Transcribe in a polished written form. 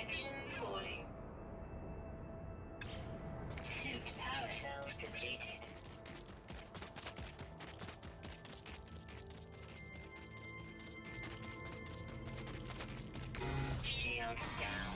Protection falling. Suit power cells depleted. Shields down.